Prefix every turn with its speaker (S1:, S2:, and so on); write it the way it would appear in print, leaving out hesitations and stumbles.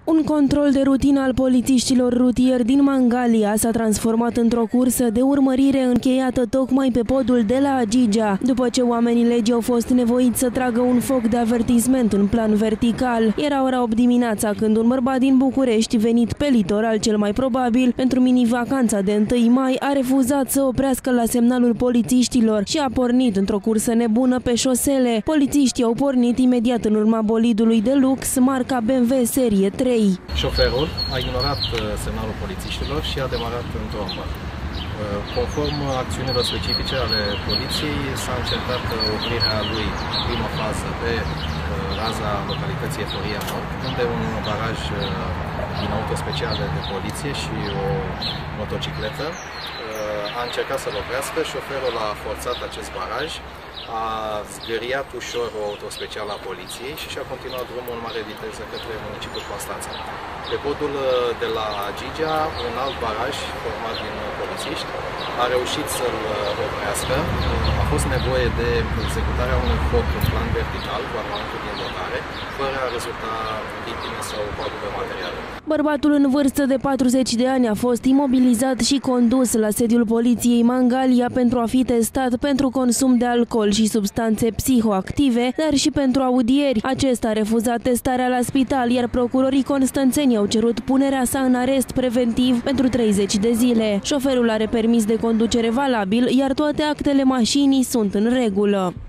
S1: Un control de rutină al polițiștilor rutieri din Mangalia s-a transformat într-o cursă de urmărire încheiată tocmai pe podul de la Agigea, după ce oamenii legii au fost nevoiți să tragă un foc de avertisment în plan vertical. Era ora 8 dimineața când un bărbat din București, venit pe litoral cel mai probabil pentru mini-vacanța de 1 mai, a refuzat să oprească la semnalul polițiștilor și a pornit într-o cursă nebună pe șosele. Polițiștii au pornit imediat în urma bolidului de lux, marca BMW serie 3.
S2: Șoferul a ignorat semnalul polițiștilor și a demarat în trombă. Conform acțiunilor specifice ale poliției, s-a încercat oprirea lui în prima fază pe raza localității Eforia Nord, unde un baraj din auto speciale de poliție și o motocicletă a încercat să-l oprească. Șoferul a forțat acest baraj, a zgâriat ușor o autospecială a poliției și și-a continuat drumul în mare viteză către municipiul Constanța. Pe podul de la Agigea, un alt baraj format din polițiști a reușit să-l oprească. A fost nevoie de executarea unui foc în plan vertical cu armamentul din dotare, fără a rezulta victime sau pagube materiale.
S1: Bărbatul în vârstă de 40 de ani a fost imobilizat și condus la sediul poliției Mangalia pentru a fi testat pentru consum de alcool și substanțe psihoactive, dar și pentru audieri. Acesta a refuzat testarea la spital, iar procurorii constanțeni au cerut punerea sa în arest preventiv pentru 30 de zile. Șoferul are permis de conducere valabil, iar toate actele mașinii sunt în regulă.